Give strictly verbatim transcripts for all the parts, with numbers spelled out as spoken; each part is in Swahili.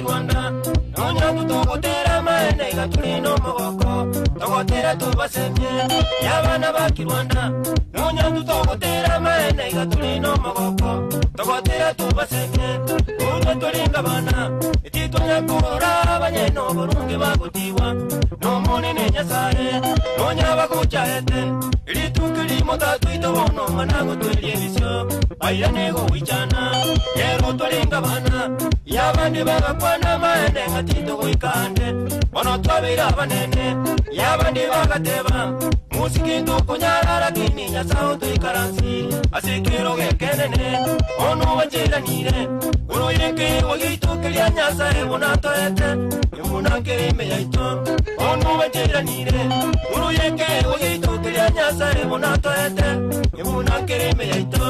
bakirwanda nonya tutogotera maene gatulino mogoko togotera tubasemye yabana bakirwanda nonya tutogotera maene gatulino mogoko togotera tubasemye uno tulinga bana ititonya kurora banyeno burungi bagutiwa no monene nyasaye nonya bakuchaete ilitukili motatuito bono manago tuelievisyo bayanego wichana yero tulinga bana yabandi bagakwana maene gatito wikande bono twabira banene yabandi bagateba musikindu kunyarara kini nyasao tuikaransi asekero gekenene ono wajiranire uno yeke wagitukili nyasaye bonatoete yumuna kereme yaito ono wajiranire uno yeke wagitukili nyasaye bonatoete yumuna kereme yaito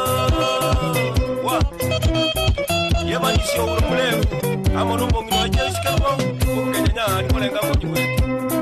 wa yebanisyo urumulevu amorumbo ngino jesikabo ukenya ari molenga munywe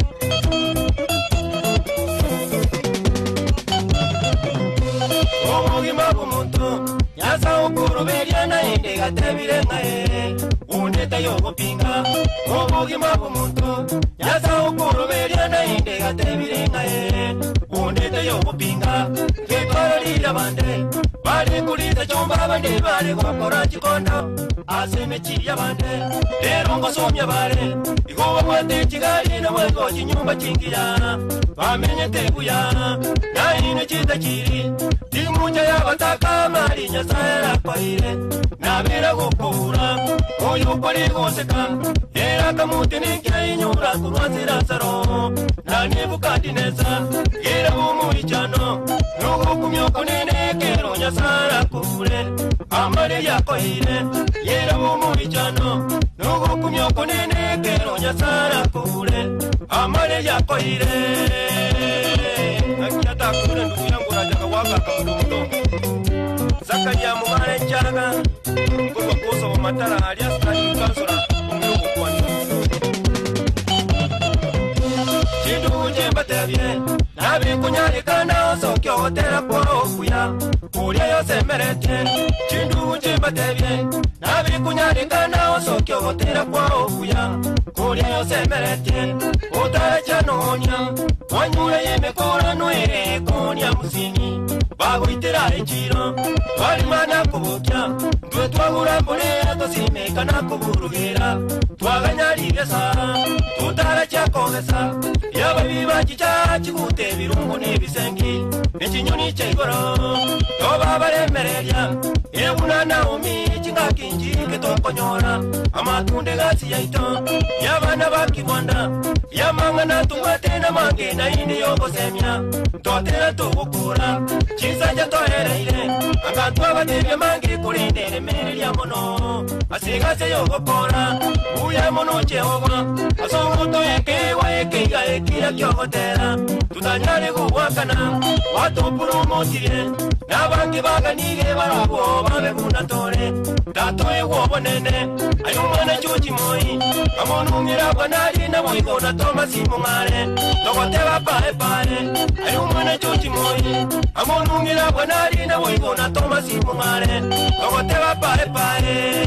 Ogima bumuntu yasa ukuruberia na inde gatebire ngae uneta yogo pinga Ogima bumuntu yasa ukuruberia na inde gatebire ngae uneta yogo pinga kekorira bande bali kulita chomba bande bali gokora chikondo asemechi ya bande lero ngosomya bale igowa kwate kigali na wego chinyumba chingira bamenye tebuya na ine chitakiri Mucha ya bataka mari nyasara kwaire nabera gukura oyo kwari goseka era kamuti ningira inyura kurwazira saro nani bukati neza era umuri cyano nuko kumyoko nene kero nyasara kure amare ya kwaire era umuri cyano nuko kumyoko nene kero nyasara kure amare ya kwaire nakiyata kure nduyangu rajaka waka kamudo Zakaria mugare njaga ngurwa koso mu matara alias kali kansora umuyuko kwani Chindu jemba tebye nabi kunyari kana sokyo hotera kwa okuya Kuria yose merete Chindu jemba tebye nabi kunyari kana sokyo hotera kwa okuya Kuria yose merete Otara chanonya Wanyure yemekora noere konya musini Bago itera echiro Walimana kubukya Ndwe twagura mbonera tosimeka na kuburugira Twaganyarire sa Tutara chakogesa Yaba biba chicha chikute birungu nibisengi Nichinyoni chegoro Toba baremereria Ebuna naomi chinga kinji ketokonyora Amatunde gasi yaito Yabana bakibwanda Yamanga na tungate na mange na indi yogo semya Totera tugukura Chisanja tohereire Angantu abatebye mangi kulindere mere ya mono Asigase yogo kora Uya mono Jehova Asongoto eke wa eke ya ekira kyogotera Tutanyare guwakana Watopuru motirie Nabangi baga nige barabo Babe kunatore Tato ewo bonene Ayumana chuchi moi Amonu mirabwa nari na moigo na toma simu ngare Tokoteba pae pae Ayumana chuchi moi Amonu mirabwa nari na moigo na toma simu ngare Tokoteba pae pae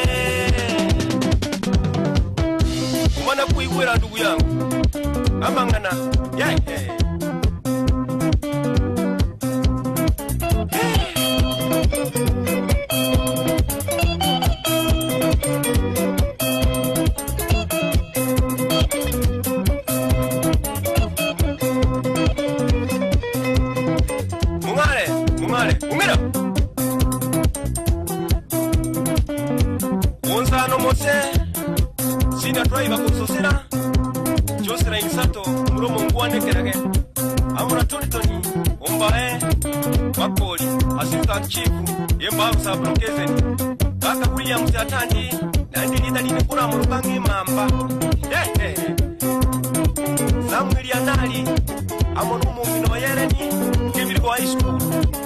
Kumana kuiwera ndugu yangu Amangana Yeah yeah Sina driver kusosera Josera insato Muromo ngwane kerage Amuna toni toni Umbae Makoli Assistant Chief Yemba Usa Brokezen Kaka William Siatandi Nandi nita nini kura murukangi mamba Yeah yeah Samuel Yanali Amonumu mino yereni Kemirigo High School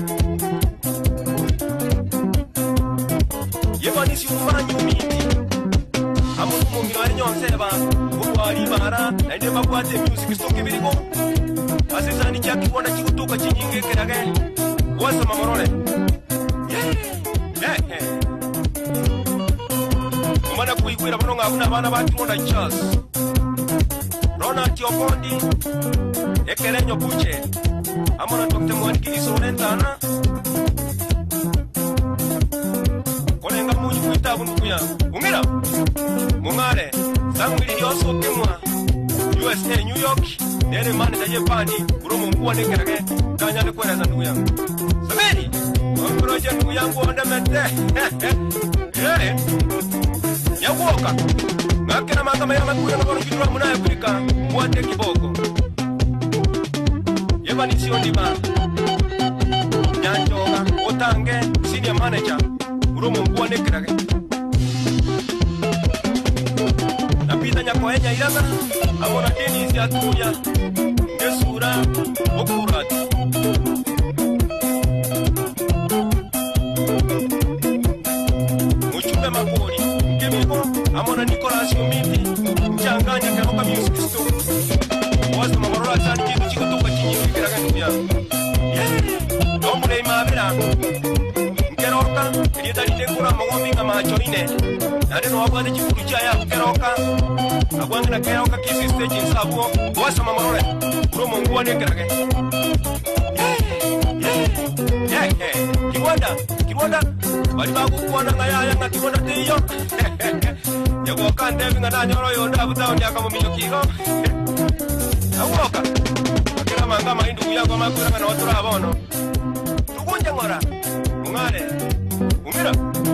Yebanisi umanyu miti Amumu ngiro nyonseba ubwari bara ende bakwate music stock birigo asizani cyaki bona kigutuka kinyinge kerage wasa mamorole yeah yeah mwana kuikwira bono ngabuna abana bakironda Charles Ronald Yobondi Ekelenyo Buche Amona Doctor Mwani Kisorentana Kolenga munyu kuita bunukuya Umira Mungare Sangwili yoso kimwa U S A New York Nene mani da Japani Uromo mkuwa nekerage Kanyane kwereza ndugu yangu Samiri Wamproje ndugu yangu ondemete Hehehe Nyawoka Ngakena mangama ya makuya Ngabonu kidura munaye kulika Mwate kiboko Yeba ni siyo ndiba Nyanjoga Otange Senior manager Uromo mkuwa nekerage Napita nyakoenya ilaga Amona Denis ya tuya Nesura Okurati Muchumbe Makori Mkemiko Amona Nicolas Yomiti Mchanganya Keroka Music Store Wasa Mamarora Zani Kitu Chiko Toka Chinyiki Kiraga Nubia Yeee Domule Imabira Mkeroka Rieta Litekura Mwombi Kama Choine Nade no wabwane chifuru chaya Mkeroka Abwange na Keroka Kisi Stage Nsabuo Wasa Mamarora Uromo Nguwa Nekerage Yeee Yeee Kiwanda Kiwanda Bali bagu kuwana ngayaya nga kiwanda tiyo Yago kandevi nga nanyoro yonda Abutao nyaka muminyo kigo Awoka Akira mangama indu kuyango makura nga na watura abono Tukunja ngora Ungare Umira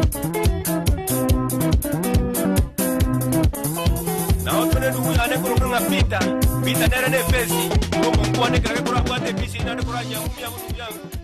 Na otone ndugu yane kuru nga pita Pita nere ne pesi Mungu mkuwa nekerage kura abwate pisi Nane kura nyangumi ya munu yangu